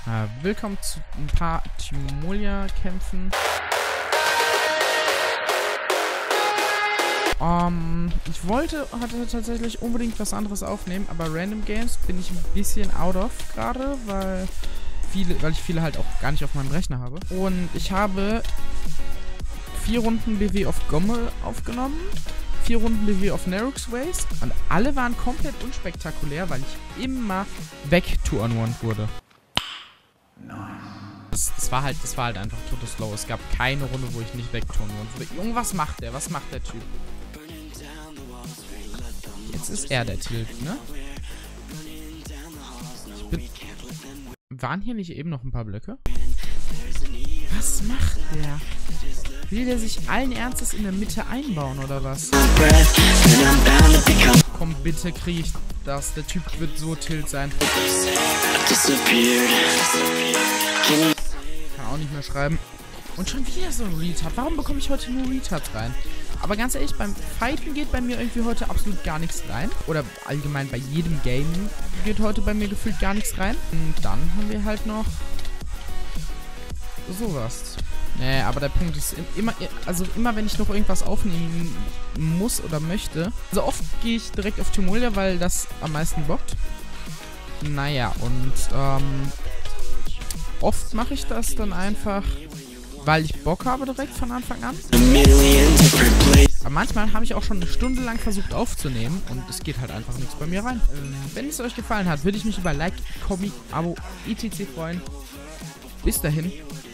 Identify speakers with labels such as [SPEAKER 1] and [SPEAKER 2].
[SPEAKER 1] Willkommen zu ein paar Timolia-Kämpfen. Hatte tatsächlich unbedingt was anderes aufnehmen, aber Random Games bin ich ein bisschen out of gerade, weil ich viele halt auch gar nicht auf meinem Rechner habe. Und ich habe 4 Runden BW auf Gomme aufgenommen, 4 Runden BW auf Narrows Ways und alle waren komplett unspektakulär, weil ich immer weg-2-on-1 wurde. Das war halt einfach totes Slow. Es gab keine Runde, wo ich nicht weg-2-on-1 wurde. Irgendwas macht der. Was macht der Typ? Jetzt ist er der Tilt, ne? Waren hier nicht eben noch ein paar Blöcke? Was macht der? Will der sich allen Ernstes in der Mitte einbauen, oder was? Komm, bitte krieg ich das. Der Typ wird so tilt sein. Kann auch nicht mehr schreiben. Und schon wieder so ein Retard. Warum bekomme ich heute nur Retards rein? Aber ganz ehrlich, beim Fighten geht bei mir irgendwie heute absolut gar nichts rein. Oder allgemein bei jedem Game geht heute bei mir gefühlt gar nichts rein. Und dann haben wir halt noch sowas. Nee, aber der Punkt ist immer wenn ich noch irgendwas aufnehmen muss oder möchte. Also oft gehe ich direkt auf Timolia, weil das am meisten bockt. Naja, und oft mache ich das dann einfach, weil ich Bock habe direkt von Anfang an. Aber manchmal habe ich auch schon eine Stunde lang versucht aufzunehmen und es geht halt einfach nichts bei mir rein. Wenn es euch gefallen hat, würde ich mich über Like, Kommi, Abo, etc. freuen. Bis dahin.